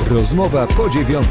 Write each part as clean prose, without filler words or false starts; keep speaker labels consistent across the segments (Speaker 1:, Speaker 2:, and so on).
Speaker 1: Rozmowa po 9.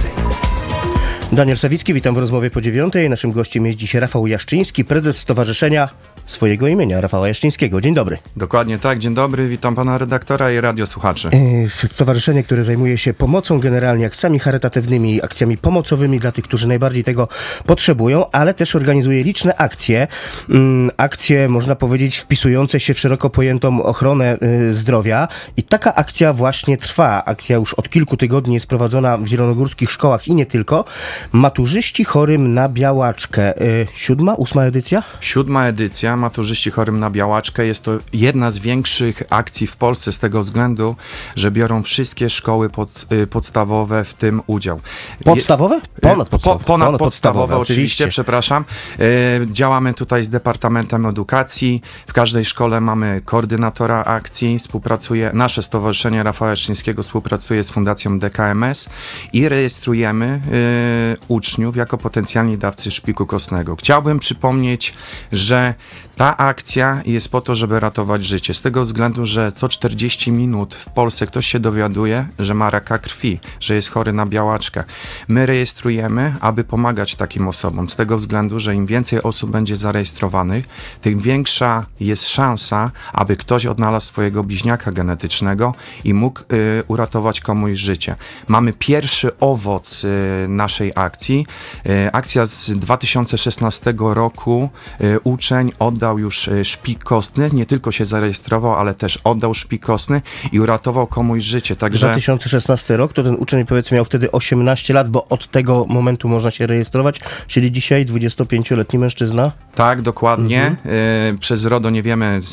Speaker 2: Daniel Sawicki, witam w rozmowie po 9. Naszym gościem jest dziś Rafał Jaszczyński, prezes Stowarzyszenia swojego imienia, Rafała Jaszczyńskiego. Dzień dobry.
Speaker 3: Dokładnie tak, dzień dobry, witam pana redaktora i radiosłuchaczy.
Speaker 2: Stowarzyszenie, które zajmuje się pomocą generalnie, akcjami charytatywnymi, akcjami pomocowymi dla tych, którzy najbardziej tego potrzebują, ale też organizuje liczne akcje. Akcje, można powiedzieć, wpisujące się w szeroko pojętą ochronę zdrowia. I taka akcja właśnie trwa. Akcja już od kilku tygodni jest prowadzona w zielonogórskich szkołach i nie tylko. Maturzyści chorym na białaczkę. 7., 8. edycja?
Speaker 3: 7. edycja Maturzyści chorym na białaczkę. Jest to jedna z większych akcji w Polsce z tego względu, że biorą wszystkie szkoły podstawowe w tym udział.
Speaker 2: Podstawowe?
Speaker 3: Ponadpodstawowe, oczywiście, przepraszam. Działamy tutaj z Departamentem Edukacji. W każdej szkole mamy koordynatora akcji. Nasze Stowarzyszenie Rafała Jaszczyńskiego współpracuje z Fundacją DKMS i rejestrujemy uczniów jako potencjalni dawcy szpiku kostnego. Chciałbym przypomnieć, że ta akcja jest po to, żeby ratować życie. Z tego względu, że co 40 minut w Polsce ktoś się dowiaduje, że ma raka krwi, że jest chory na białaczkę. My rejestrujemy, aby pomagać takim osobom. Z tego względu, że im więcej osób będzie zarejestrowanych, tym większa jest szansa, aby ktoś odnalazł swojego bliźniaka genetycznego i mógł uratować komuś życie. Mamy pierwszy owoc naszej akcji. Akcja z 2016 roku. Uczeń oddał już szpik kostny, nie tylko się zarejestrował, ale też oddał szpik kostny i uratował komuś życie. Także
Speaker 2: 2016 rok, to ten uczeń, powiedzmy, miał wtedy 18 lat, bo od tego momentu można się rejestrować, czyli dzisiaj 25-letni mężczyzna?
Speaker 3: Tak, dokładnie. Przez RODO nie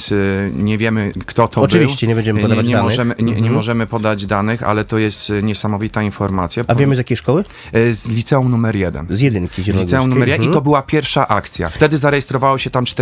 Speaker 3: wiemy kto to
Speaker 2: Oczywiście,
Speaker 3: był.
Speaker 2: Oczywiście, nie będziemy podawać danych.
Speaker 3: Nie możemy podać danych, ale to jest niesamowita informacja.
Speaker 2: A wiemy z jakiej szkoły?
Speaker 3: Z liceum numer 1.
Speaker 2: Z jedynki zielonogórskiej.
Speaker 3: Liceum numer 1 i to była pierwsza akcja. Wtedy zarejestrowało się tam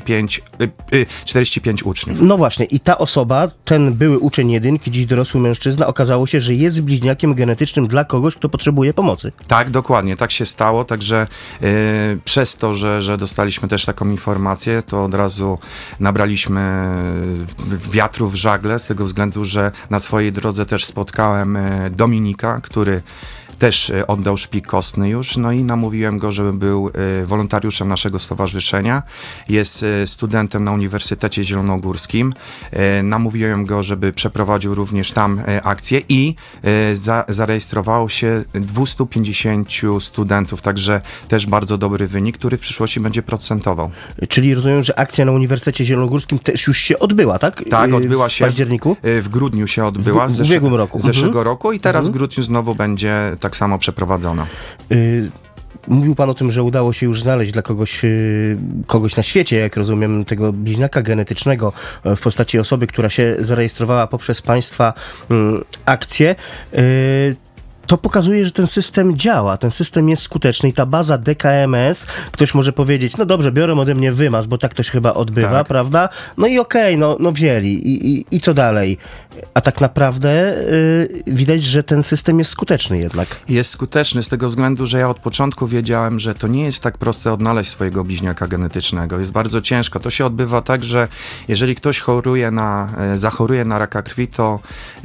Speaker 3: 45 uczniów.
Speaker 2: No właśnie, i ta osoba, ten były uczeń jedynki, dziś dorosły mężczyzna, okazało się, że jest bliźniakiem genetycznym dla kogoś, kto potrzebuje pomocy.
Speaker 3: Tak, dokładnie, tak się stało, także przez to, że dostaliśmy też taką informację, to od razu nabraliśmy wiatru w żagle, z tego względu, że na swojej drodze też spotkałem Dominika, który też oddał szpik kostny już, no i namówiłem go, żeby był wolontariuszem naszego stowarzyszenia. Jest studentem na Uniwersytecie Zielonogórskim. Namówiłem go, żeby przeprowadził również tam akcję i zarejestrowało się 250 studentów, także też bardzo dobry wynik, który w przyszłości będzie procentował.
Speaker 2: Czyli rozumiem, że akcja na Uniwersytecie Zielonogórskim też już się odbyła, tak?
Speaker 3: Tak, odbyła się
Speaker 2: w październiku?
Speaker 3: W grudniu się odbyła.
Speaker 2: W ubiegłym roku.
Speaker 3: Zeszłego roku i teraz w grudniu znowu będzie tak samo przeprowadzona.
Speaker 2: Mówił pan o tym, że udało się już znaleźć dla kogoś na świecie, jak rozumiem, tego bliźniaka genetycznego w postaci osoby, która się zarejestrowała poprzez państwa akcję. To pokazuje, że ten system działa, ten system jest skuteczny i ta baza DKMS, ktoś może powiedzieć, no dobrze, biorą ode mnie wymaz, bo tak to się chyba odbywa, tak, prawda? No i okej, no wzięli. I co dalej? A tak naprawdę widać, że ten system jest skuteczny jednak.
Speaker 3: Jest skuteczny z tego względu, że ja od początku wiedziałem, że to nie jest tak proste odnaleźć swojego bliźniaka genetycznego. Jest bardzo ciężko. To się odbywa tak, że jeżeli ktoś zachoruje na raka krwi, to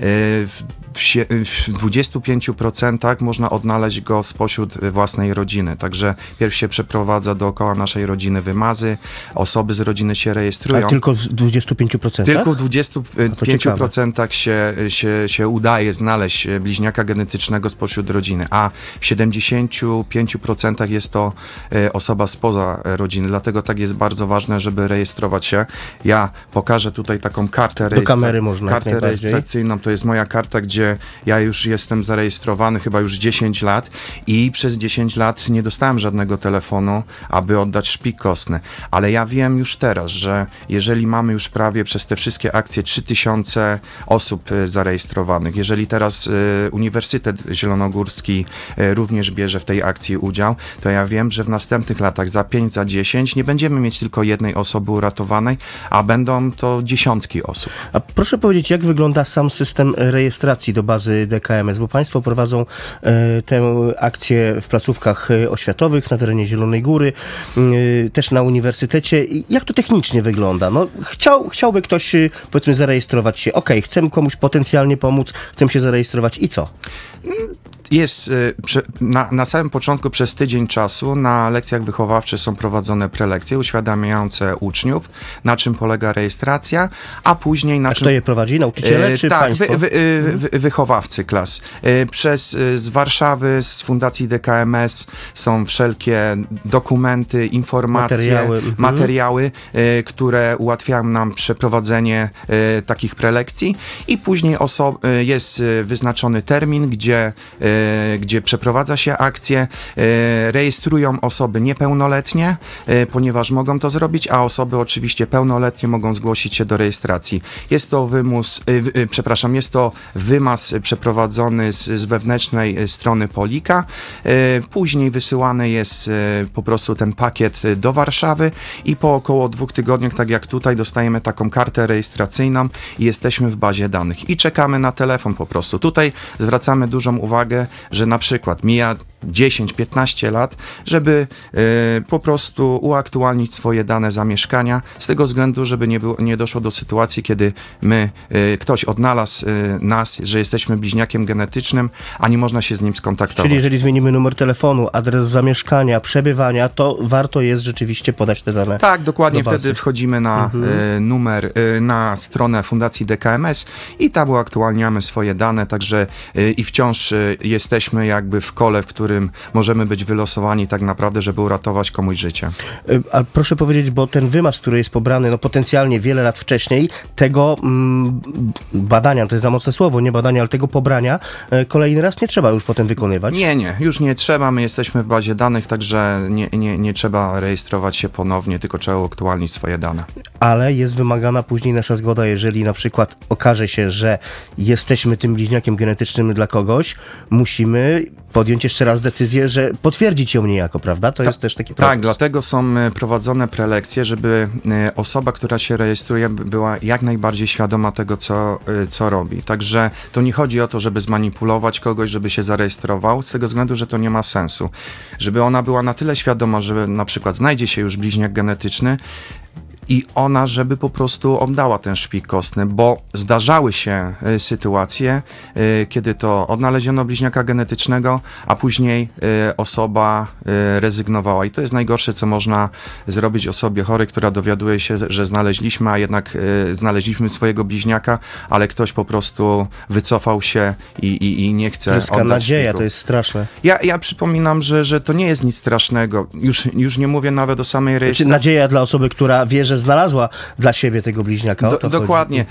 Speaker 3: w 25% można odnaleźć go spośród własnej rodziny. Także pierw się przeprowadza dookoła naszej rodziny wymazy, osoby z rodziny się rejestrują.
Speaker 2: A tylko w 25%?
Speaker 3: Tylko w 25% się udaje znaleźć bliźniaka genetycznego spośród rodziny, a w 75% jest to osoba spoza rodziny. Dlatego tak jest bardzo ważne, żeby rejestrować się. Ja pokażę tutaj taką kartę rejestracyjną. To jest moja karta, gdzie ja już jestem zarejestrowany chyba już 10 lat i przez 10 lat nie dostałem żadnego telefonu, aby oddać szpik kostny. Ale ja wiem już teraz, że jeżeli mamy już prawie przez te wszystkie akcje 3000 osób zarejestrowanych, jeżeli teraz Uniwersytet Zielonogórski również bierze w tej akcji udział, to ja wiem, że w następnych latach za 5, za 10 nie będziemy mieć tylko jednej osoby uratowanej, a będą to dziesiątki osób.
Speaker 2: A proszę powiedzieć, jak wygląda sam system rejestracji do bazy DKMS, bo państwo prowadzą tę akcję w placówkach oświatowych na terenie Zielonej Góry, też na uniwersytecie. Jak to technicznie wygląda? No, chciałby ktoś, powiedzmy, zarejestrować się. Okej, chcę komuś potencjalnie pomóc, chcę się zarejestrować i co?
Speaker 3: Jest na samym początku przez tydzień czasu na lekcjach wychowawczych są prowadzone prelekcje uświadamiające uczniów, na czym polega rejestracja, a później na czym...
Speaker 2: Kto je prowadzi? Nauczyciele czy
Speaker 3: tak,
Speaker 2: państwo?
Speaker 3: Wychowawcy klas. Z Warszawy, z Fundacji DKMS są wszelkie dokumenty, informacje, materiały, które ułatwiają nam przeprowadzenie takich prelekcji i później jest wyznaczony termin, gdzie przeprowadza się akcję, rejestrują osoby niepełnoletnie, ponieważ mogą to zrobić, a osoby oczywiście pełnoletnie mogą zgłosić się do rejestracji. Jest to jest to wymaz przeprowadzony z wewnętrznej strony Polika. Później wysyłany jest po prostu ten pakiet do Warszawy i po około 2 tygodniach, tak jak tutaj, dostajemy taką kartę rejestracyjną i jesteśmy w bazie danych i czekamy na telefon po prostu. Tutaj zwracamy dużą uwagę, że na przykład mija 10-15 lat, żeby po prostu uaktualnić swoje dane zamieszkania, z tego względu, żeby nie doszło do sytuacji, kiedy ktoś odnalazł nas, że jesteśmy bliźniakiem genetycznym, a nie można się z nim skontaktować.
Speaker 2: Czyli jeżeli zmienimy numer telefonu, adres zamieszkania, przebywania, to warto jest rzeczywiście podać te dane.
Speaker 3: Tak, dokładnie. Wtedy wchodzimy na na stronę Fundacji DKMS i tam uaktualniamy swoje dane, także i wciąż jesteśmy jakby w kole, w którym możemy być wylosowani tak naprawdę, żeby uratować komuś życie.
Speaker 2: A proszę powiedzieć, bo ten wymaz, który jest pobrany potencjalnie wiele lat wcześniej, tego badania, to jest za mocne słowo, nie badania, ale tego pobrania kolejny raz nie trzeba już potem wykonywać?
Speaker 3: Nie, już nie trzeba, my jesteśmy w bazie danych, także nie trzeba rejestrować się ponownie, tylko trzeba uaktualnić swoje dane.
Speaker 2: Ale jest wymagana później nasza zgoda, jeżeli na przykład okaże się, że jesteśmy tym bliźniakiem genetycznym dla kogoś, musimy podjąć jeszcze raz decyzję, że potwierdzić ją niejako, prawda? To jest też taki proces.
Speaker 3: Tak, dlatego są prowadzone prelekcje, żeby osoba, która się rejestruje, była jak najbardziej świadoma tego, co robi. Także to nie chodzi o to, żeby zmanipulować kogoś, żeby się zarejestrował, z tego względu, że to nie ma sensu. Żeby ona była na tyle świadoma, że na przykład znajdzie się już bliźniak genetyczny, i ona, żeby po prostu oddała ten szpik kostny, bo zdarzały się sytuacje, kiedy to odnaleziono bliźniaka genetycznego, a później osoba rezygnowała. I to jest najgorsze, co można zrobić osobie chorej, która dowiaduje się, że znaleźliśmy, a jednak znaleźliśmy swojego bliźniaka, ale ktoś po prostu wycofał się i nie chce
Speaker 2: oddać szpiku. Nadzieja, to jest straszne.
Speaker 3: Ja przypominam, że to nie jest nic strasznego. Już nie mówię nawet o samej rejestracji.
Speaker 2: Nadzieja dla osoby, która wie, że znalazła dla siebie tego bliźniaka.
Speaker 3: Dokładnie.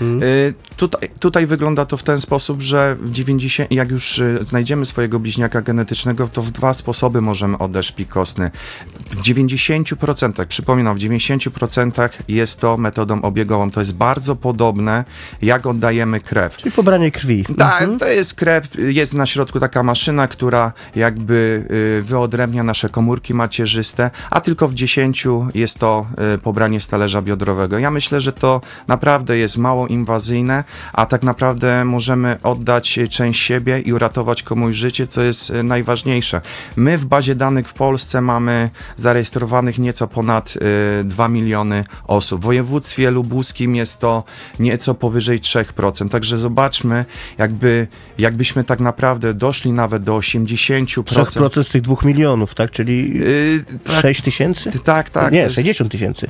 Speaker 3: Tutaj wygląda to w ten sposób, że jak już znajdziemy swojego bliźniaka genetycznego, to w 2 sposoby możemy oddać szpik kostny. W 90%, przypominam, w 90% jest to metodą obiegową. To jest bardzo podobne, jak oddajemy krew.
Speaker 2: Czyli pobranie krwi.
Speaker 3: Tak, to jest krew, jest na środku taka maszyna, która jakby wyodrębnia nasze komórki macierzyste, a tylko w 10 jest to pobranie z talerza biodrowego. Ja myślę, że to naprawdę jest mało inwazyjne, a tak naprawdę możemy oddać część siebie i uratować komuś życie, co jest najważniejsze. My w bazie danych w Polsce mamy zarejestrowanych nieco ponad 2 miliony osób. W województwie lubuskim jest to nieco powyżej 3%. Także zobaczmy, jakbyśmy tak naprawdę doszli nawet do 80%.
Speaker 2: 3% z tych 2 milionów, tak? Czyli 6 tysięcy?
Speaker 3: Tak.
Speaker 2: Nie, 60 tysięcy.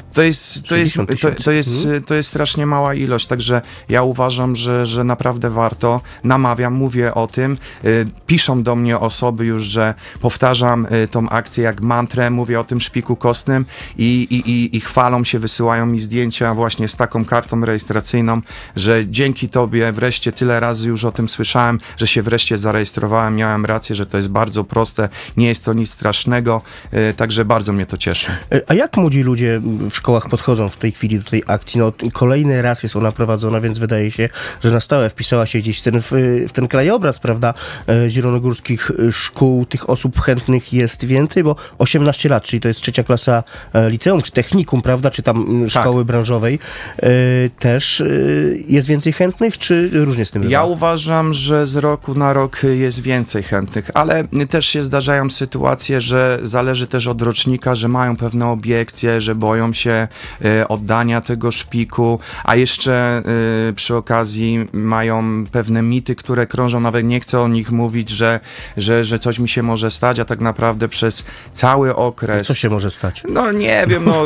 Speaker 3: To jest strasznie mała ilość, także ja uważam, że naprawdę warto. Namawiam, mówię o tym. Piszą do mnie osoby już, że powtarzam tą akcję jak mantrę, mówię o tym szpiku kostnym i chwalą się, wysyłają mi zdjęcia właśnie z taką kartą rejestracyjną, że dzięki tobie wreszcie tyle razy już o tym słyszałem, że się wreszcie zarejestrowałem, miałem rację, że to jest bardzo proste, nie jest to nic strasznego, także bardzo mnie to cieszy.
Speaker 2: A jak młodzi ludzie w szkołach podchodzą w tej chwili do tej akcji? No, kolejny raz jest ona prowadzona, więc wydaje się, że na stałe wpisała się gdzieś w ten krajobraz, prawda, zielonogórskich szkół. Tych osób chętnych jest więcej, bo 18 lat, czyli to jest 3. klasa liceum, czy technikum, prawda, czy tam szkoły branżowej. Też jest więcej chętnych, czy różnie z tym bywa?
Speaker 3: Ja uważam, że z roku na rok jest więcej chętnych, ale też się zdarzają sytuacje, że zależy też od rocznika, że mają pewne obiekcje, że boją się oddania tego szpiku, a jeszcze przy okazji mają pewne mity, które krążą, nawet nie chcę o nich mówić, że coś mi się może stać, a tak naprawdę przez cały okres...
Speaker 2: Co się może stać?
Speaker 3: No nie wiem, no,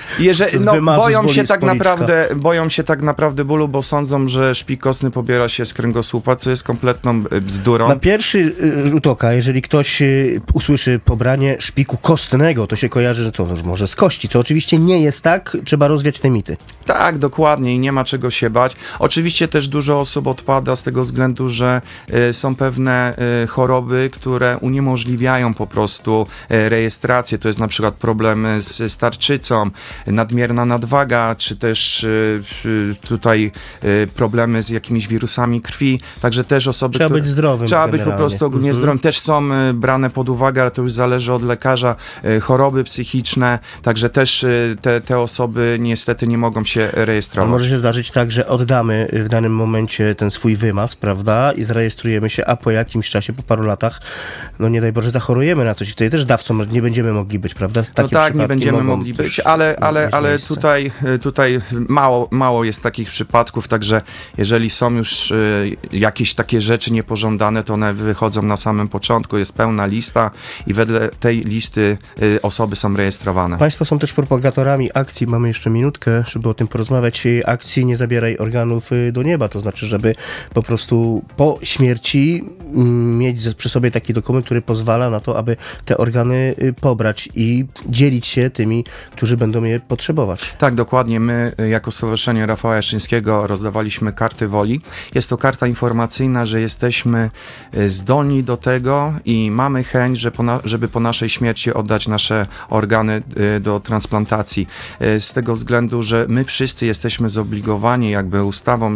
Speaker 3: boją się tak naprawdę bólu, bo sądzą, że szpik kostny pobiera się z kręgosłupa, co jest kompletną bzdurą.
Speaker 2: Na pierwszy rzut oka, jeżeli ktoś usłyszy pobranie szpiku kostnego, to się kojarzy, że co, że może z kości. To oczywiście nie jest tak, trzeba rozwiać te mity.
Speaker 3: Tak, dokładnie i nie ma czego się bać. Oczywiście też dużo osób odpada z tego względu, że są pewne choroby, które uniemożliwiają po prostu rejestrację. To jest na przykład problemy z tarczycą, nadmierna nadwaga, czy też tutaj problemy z jakimiś wirusami krwi. Także też osoby,
Speaker 2: trzeba być zdrowym.
Speaker 3: Trzeba być po prostu ogólnie zdrowym. Też są brane pod uwagę, ale to już zależy od lekarza, choroby psychiczne, także też te osoby niestety nie mogą się rejestrować.
Speaker 2: Może się zdarzyć tak, że oddamy w danym momencie ten swój wymaz, prawda, i zarejestrujemy się, a po jakimś czasie, po paru latach, no nie daj Boże, zachorujemy na coś i wtedy też dawcą nie będziemy mogli być, prawda?
Speaker 3: No tak, nie będziemy mogli być, ale tutaj mało jest takich przypadków, także jeżeli są już jakieś takie rzeczy niepożądane, to one wychodzą na samym początku, jest pełna lista i wedle tej listy osoby są rejestrowane.
Speaker 2: Państwo są też propagatorami akcji, mamy jeszcze minutkę, żeby o tym porozmawiać, akcji Nie zabieraj organów do nieba, to znaczy, żeby po prostu po śmierci mieć przy sobie taki dokument, który pozwala na to, aby te organy pobrać i dzielić się tymi, którzy będą je potrzebować.
Speaker 3: Tak, dokładnie. My jako Stowarzyszenie Rafała Jaszyńskiego rozdawaliśmy karty woli. Jest to karta informacyjna, że jesteśmy zdolni do tego i mamy chęć, żeby po naszej śmierci oddać nasze organy do transplantacji. Z tego względu, że my wszyscy jesteśmy zobligowani jakby ustawą,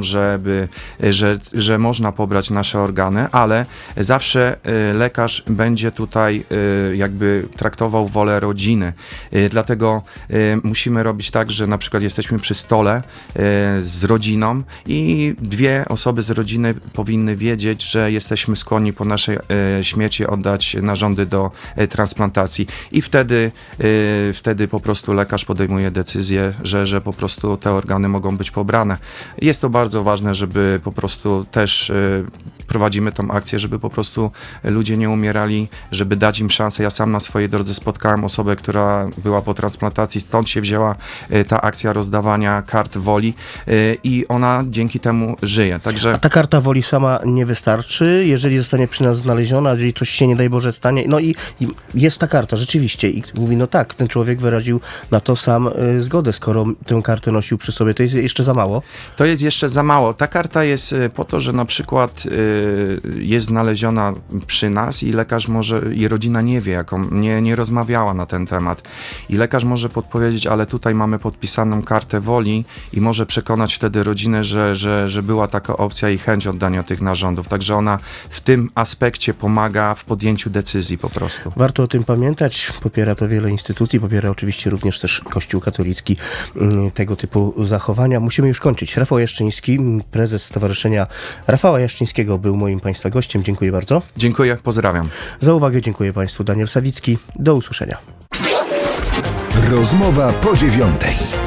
Speaker 3: że można pobrać nasze organy, ale zawsze lekarz będzie tutaj jakby traktował wolę rodziny. Dlatego musimy robić tak, że na przykład jesteśmy przy stole z rodziną i dwie osoby z rodziny powinny wiedzieć, że jesteśmy skłonni po naszej śmierci oddać narządy do transplantacji i wtedy po prostu lekarz podejmuje decyzję, że po prostu te organy mogą być pobrane. Jest to bardzo ważne, żeby po prostu też prowadzimy tą akcję, żeby po prostu ludzie nie umierali, żeby dać im szansę. Ja sam na swojej drodze spotkałem osobę, która była po transplantacji, stąd się wzięła ta akcja rozdawania kart woli i ona dzięki temu żyje. Także...
Speaker 2: A ta karta woli sama nie wystarczy, jeżeli zostanie przy nas znaleziona, jeżeli coś się nie daj Boże stanie, no i jest ta karta rzeczywiście i mówi, no tak, ten człowiek wyraził na to sam zgodę, skoro tę kartę nosił przy sobie, to jest jeszcze za mało?
Speaker 3: To jest jeszcze za mało. Ta karta jest po to, że na przykład jest znaleziona przy nas i lekarz może, i rodzina nie wie, nie rozmawiała na ten temat. I lekarz może podpowiedzieć, ale tutaj mamy podpisaną kartę woli i może przekonać wtedy rodzinę, że była taka opcja i chęć oddania tych narządów. Także ona w tym aspekcie pomaga w podjęciu decyzji po prostu.
Speaker 2: Warto o tym pamiętać. Popiera to wiele instytucji, popiera oczywiście również też Kościół katolicki tego typu zachowania. Musimy już kończyć. Rafał Jaszczyński, prezes Stowarzyszenia Rafała Jaszczyńskiego, był moim Państwa gościem. Dziękuję bardzo.
Speaker 3: Dziękuję, pozdrawiam.
Speaker 2: Za uwagę dziękuję Państwu. Daniel Sawicki. Do usłyszenia.
Speaker 1: Rozmowa po 9:00.